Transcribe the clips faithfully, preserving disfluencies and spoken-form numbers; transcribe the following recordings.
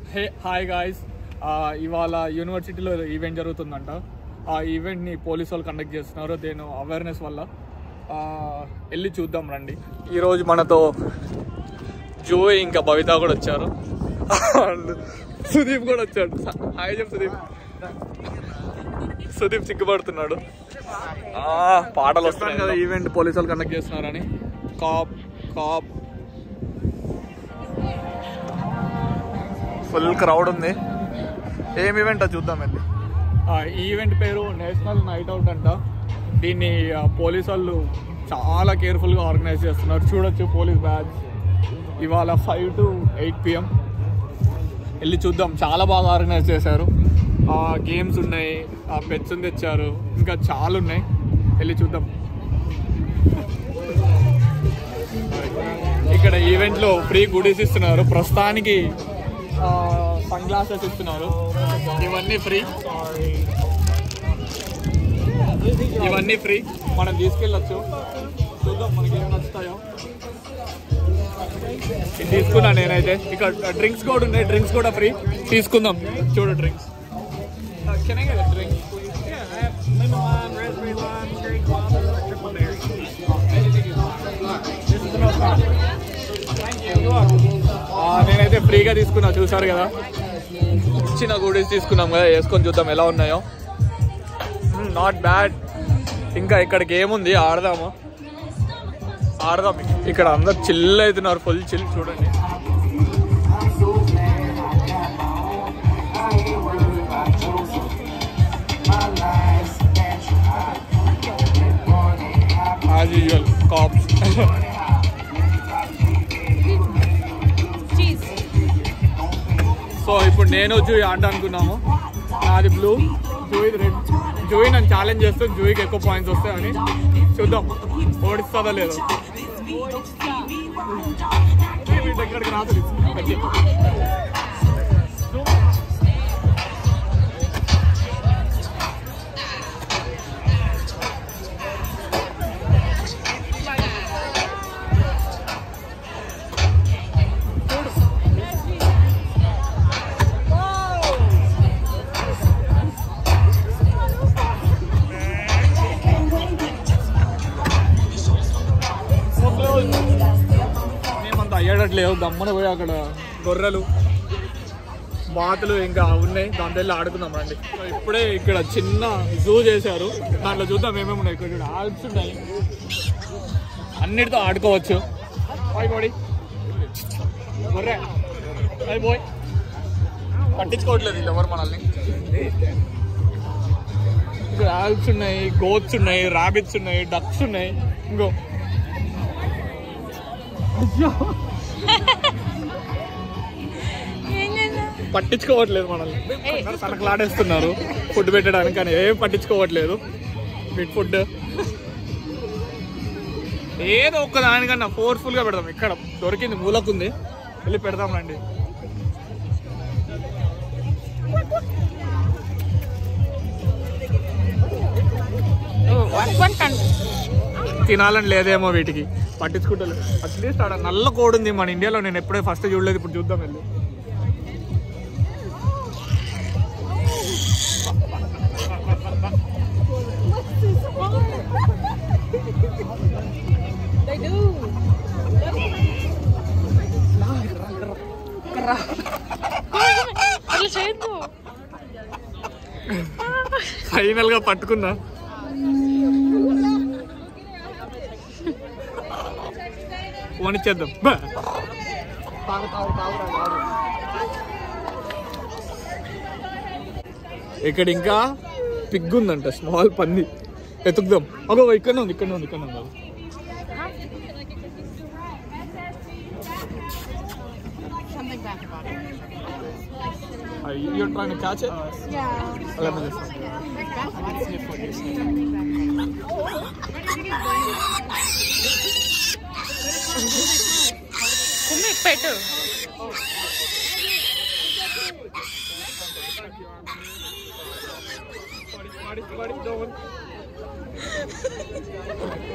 Hey hi guys, ఇవాళ యూనివర్సిటీలో event జరుగుతుందంట. ఆ ఈవెంట్ని పోలీసు వాళ్ళు కండక్ట్ చేస్తున్నారు. దేని అవేర్నెస్ వల్ల వెళ్ళి చూద్దాం రండి. ఈరోజు మనతో జోయ్ ఇంకా భవిత కూడా వచ్చారు, అండ్ సుదీప్ కూడా వచ్చాడు. హాయ్ చెప్పు సుదీప్. సుదీప్ సిగ్గుపడుతున్నాడు. పాటలు వస్తున్నాయి కదా, ఈవెంట్ పోలీసు వాళ్ళు కండక్ట్ చేస్తున్నారని. కాప్ కాప్ ఫుల్ క్రౌడ్ ఉంది. ఏం ఈవెంట్ చూద్దాం వెళ్ళి. ఈ ఈవెంట్ పేరు నేషనల్ నైట్ అవుట్ అంట. దీన్ని పోలీసు వాళ్ళు చాలా కేర్ఫుల్గా ఆర్గనైజ్ చేస్తున్నారు. చూడొచ్చు పోలీస్ బ్యాచ్. ఇవాళ ఫైవ్ టు ఎయిట్ పిఎం వెళ్ళి చూద్దాం. చాలా బాగా ఆర్గనైజ్ చేశారు. గేమ్స్ ఉన్నాయి, పెట్స్ తెచ్చారు, ఇంకా చాలా ఉన్నాయి. వెళ్ళి చూద్దాం. ఇక్కడ ఈవెంట్లో ఫ్రీ గుడీస్ ఇస్తున్నారు. ప్రస్తుతానికి సన్ గ్లాసెస్ ఇస్తున్నారు. ఇవన్నీ ఫ్రీ, ఇవన్నీ ఫ్రీ. మనం తీసుకెళ్ళొచ్చు. చూద్దాం మనకి ఏమి నచ్చుతాయో. ఇది తీసుకున్నా నేనైతే. ఇక్కడ డ్రింక్స్ కూడా ఉన్నాయి, డ్రింక్స్ కూడా ఫ్రీ. తీసుకుందాం. చూడు డ్రింక్స్. డ్రింక్స్ నేనైతే ఫ్రీగా తీసుకున్నా, చూసారు కదా. చిన్న గుడీస్ తీసుకున్నాం కదా, వేసుకొని చూద్దాం ఎలా ఉన్నాయో. Not bad. ఇంకా ఇక్కడికి ఏముంది, ఆడదాము ఆడదాం. ఇక్కడ అందరు చిల్ అవుతున్నారు, ఫుల్ చిల్. చూడండి యాజ్ యూజువల్ కాప్స్. సో ఇప్పుడు నేను జూయి ఆట అనుకున్నాము. నాది బ్లూ, జూయి రెడ్. జూయి నన్ను ఛాలెంజ్ చేస్తూ జూయికి ఎక్కువ పాయింట్స్ వస్తాయని. చూద్దాం ఓడిస్తుందా లేదో. ఎక్కడికి రాదు. మేమంతా అయ్యేటట్లేవు. గమ్మున పోయి అక్కడ గొర్రెలు, బాతులు ఇంకా ఉన్నాయి. దాంట్లో వెళ్ళి ఆడుకుందాం రండి. ఇప్పుడే ఇక్కడ చిన్న జూ చేశారు. దాంట్లో చూద్దాం ఏమేమి ఉన్నాయి. ఇక్కడ చూడ ఆల్ప్స్ ఉన్నాయి, అన్నిటితో ఆడుకోవచ్చు. బాయ్ బాడీ గొర్రె అయి పోయి పట్టించుకోవట్లేదు వీళ్ళు ఎవరు మనల్ని. ఇక్కడ ఆల్ప్స్ ఉన్నాయి, గోట్స్ ఉన్నాయి, ర్యాబిట్స్ ఉన్నాయి, డక్స్ ఉన్నాయి. ఇంకో పట్టించుకోవట్లేదు మనల్ని. తనకలాడేస్తున్నారు ఫుడ్ పెట్టడానికి, కానీ ఏం పట్టించుకోవట్లేదు. బిట్ ఫుడ్ ఏదో ఒక్క దానికన్నా ఫోర్స్ఫుల్ గా పెడదాం. ఇక్కడ దొరికింది, మూలకుంది, వెళ్ళి పెడదాం రండి. తినాలని లేదేమో వీటికి, పట్టించుకుంటలేదు. అట్లీస్ట్ ఆడ నల్ల కోడి ఉంది మన ఇండియాలో. నేను ఎప్పుడే ఫస్ట్ చూడలేదు, ఇప్పుడు చూద్దాం వెళ్ళి. ఫైనల్ గా పట్టుకున్నా. వనిచ్చేద్దాం. ఇక్కడ ఇంకా పిగ్ ఉందంట, స్మాల్ పంది. ఎతుకుదాం. అగో ఇక్కడనే ఉంది, ఇక్కడనే ఉంది, ఇక్కడనే ఉంది. You're trying to catch it? Yeah. Let me listen. Come here, better.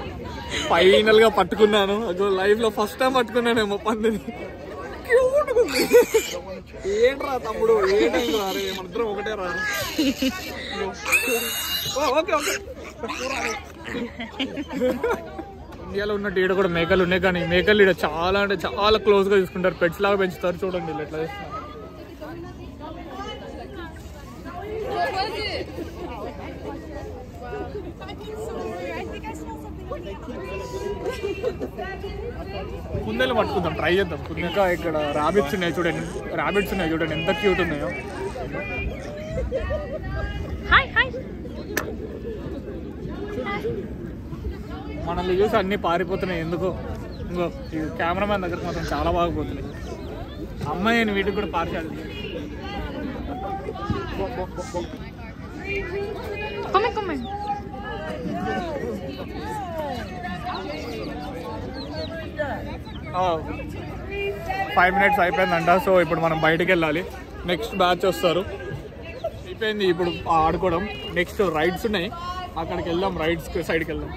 ఫైనల్ గా పట్టుకున్నాను. లైఫ్ లో ఫస్ట్ టైం పట్టుకున్నానేమో పందిని. క్యూట్ గా ఉంది. ఏంట్రా తమ్ముడు ఏంటరా రే మనిద్దరం ఒకటే రా ఓకే ఓకే ఇండియాలో ఉన్నట్టు ఈడ కూడా మేకలు ఉన్నాయి కానీ మేకలు ఈడ చాలా అంటే చాలా క్లోజ్ గా తీసుకుంటారు పెట్స్ లాగా పెంచుతారు చూడండి వీళ్ళు ఎట్లా చేస్తున్నారు కుందేలు పట్టుకుందాం ట్రై చేద్దాం కుందేక ఇక్కడ రాబిట్స్ ఉన్నాయి చూడండి రాబిట్స్ ఉన్నాయి చూడండి ఎంత క్యూట్ ఉన్నాయో మనల్ని చూసి అన్ని పారిపోతున్నాయి ఎందుకో ఇంకో ఈ కెమెరామ్యాన్ దగ్గరకు మాత్రం చాలా బాగా పోతున్నాయి అమ్మాయి అని వీటికి కూడా పార్చాలి ఫైవ్ మినిట్స్ అయిపోయిందంట సో ఇప్పుడు మనం బయటికి వెళ్ళాలి నెక్స్ట్ బ్యాచ్ వస్తారు అయిపోయింది ఇప్పుడు ఆడుకోవడం నెక్స్ట్ రైడ్స్ ఉన్నాయి అక్కడికి వెళ్దాం రైడ్స్ సైడ్కి వెళ్దాం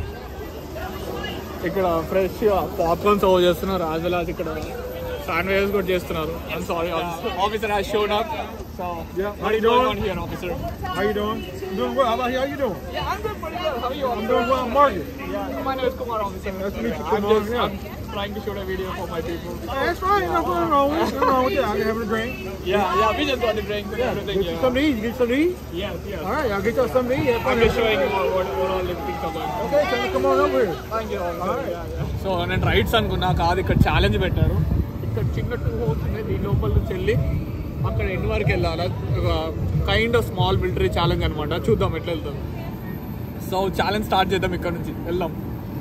ఇక్కడ ఫ్రెష్ పాప్కార్న్ సర్వ్ చేస్తున్నారు యాజ్ వెల్ యాజ్ ఇక్కడ శాండ్విచెస్ కూడా చేస్తున్నారు I'm sorry officer has shown up so yeah how you doing on here officer how you doing doing well how about you how you doing yeah I'm good pretty good how are you I'm doing well Margaret yeah my name is Kumar officer nice to meet you I'm Kumar just yeah. I'm trying to shoot a video for my people oh, that's fine no nothing wrong with nothing wrong with that I'm having a drink yeah yeah we just got the drink and everything get you something to eat get something to eat yes yes all right I'll get you something to eat I'm just showing you what, what all the things are going okay so come on over here thank you all right yeah yeah so నేను rides అనుకున్నా కాదు ఇక్కడ challenge పెట్టారు ఇక్కడ చిన్న two holes ఉన్నాయి దీని లోపల నుంచి వెళ్ళి అక్కడ ఎండ్ వరకు వెళ్ళాలి ఒక kind of small military challenge అనమాట చూద్దాం ఎట్లా వెళ్తాం సో ఛాలెంజ్ స్టార్ట్ చేద్దాం ఇక్కడ నుంచి వెళ్దాం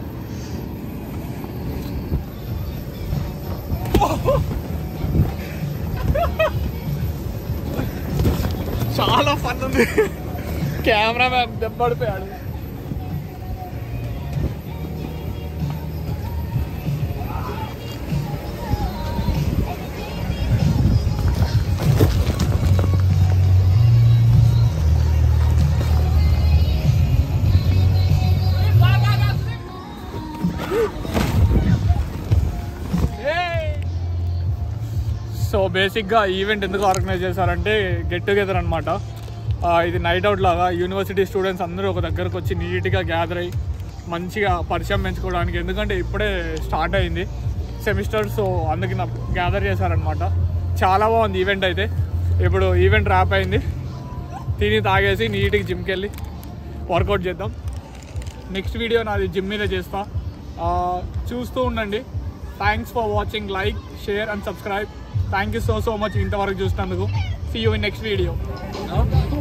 చాలా ఫన్ ఉంది కెమెరా మ్యాన్ దెబ్బడిపోయాడు సో బేసిక్గా ఈవెంట్ ఎందుకు ఆర్గనైజ్ చేశారంటే గెట్ టుగెదర్ అనమాట ఇది నైట్ అవుట్ లాగా యూనివర్సిటీ స్టూడెంట్స్ అందరూ ఒక దగ్గరకు వచ్చి నీట్గా గ్యాదర్ అయ్యి మంచిగా పరిచయం పెంచుకోవడానికి ఎందుకంటే ఇప్పుడే స్టార్ట్ అయింది సెమిస్టర్ సో అందుకే గ్యాదర్ చేశారనమాట చాలా బాగుంది ఈవెంట్ అయితే ఇప్పుడు ఈవెంట్ ర్యాప్ అయింది తిని తాగేసి నీట్గా జిమ్కి వెళ్ళి వర్కౌట్ చేద్దాం నెక్స్ట్ వీడియో నాది జిమ్ మీద చేస్తా చూస్తూ ఉండండి thanks for watching like share and subscribe thank you so so much ఇంతవరకు చూసినందుకు see you in next video